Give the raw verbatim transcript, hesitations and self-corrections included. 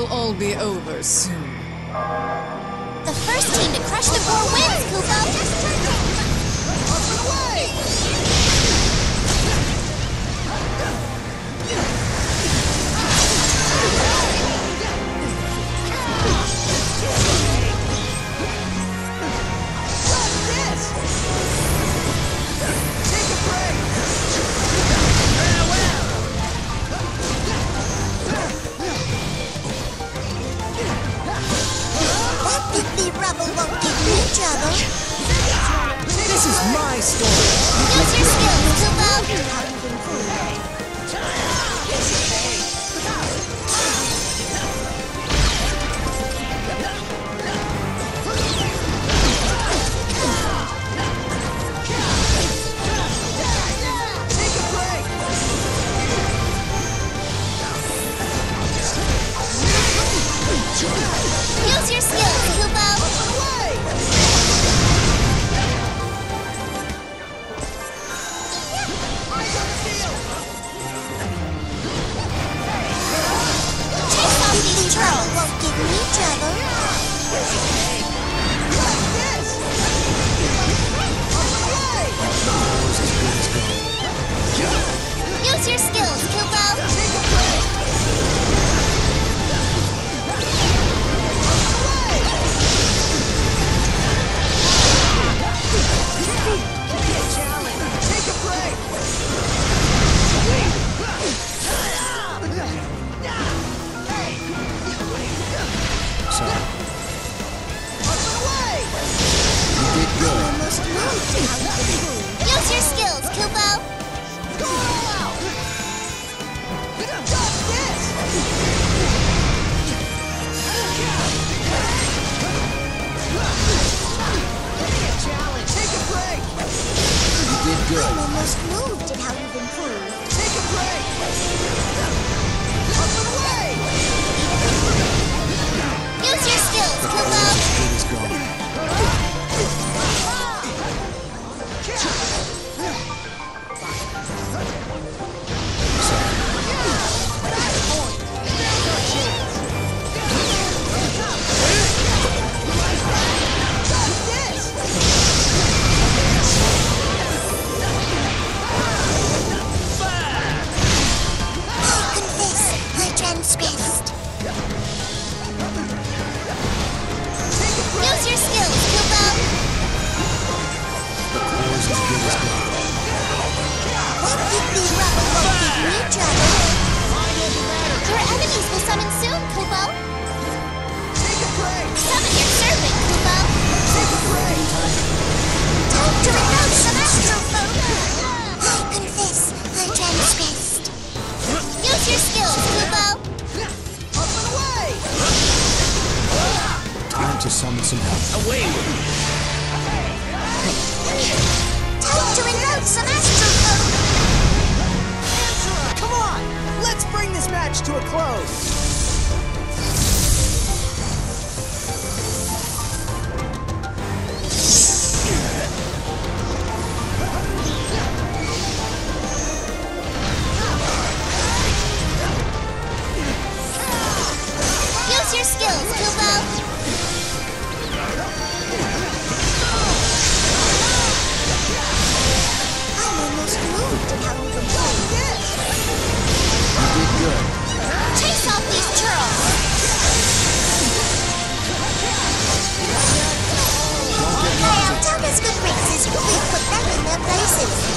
will all be over soon. The first team to crush the boar wins, Kupo! This is my story. Use your skills, Kupo! Use your skills, Kupo! These trouble won't give me trouble. Use your skills, Kupo! Take a break. So, you did good. Use your skills, Kupo! Go out! Got this! Challenge. Take a break. You did good. I'm almost moved at how you've improved. Take a break. Up and away. Use your skills, Kupo! It is gone. Transgressed. Use your skills, Kupo! The core's as good as gone. Won't give me rubble, won't give me trouble. Your enemies will summon soon, Kupo! Take a break! Summon your servant, Kupo! Take a break! Time to renounce some astrophone! I confess, I transgressed. Use your skills, Kupo! Up and away! Time to summon some help. Away! Time to renounce some astrophone! Come on! Let's bring this match to a close! Use your skills, Kupo! I'm almost moved at how you've improved. You did good. Chase off these churls! By Altama's good graces, we've put them in their places.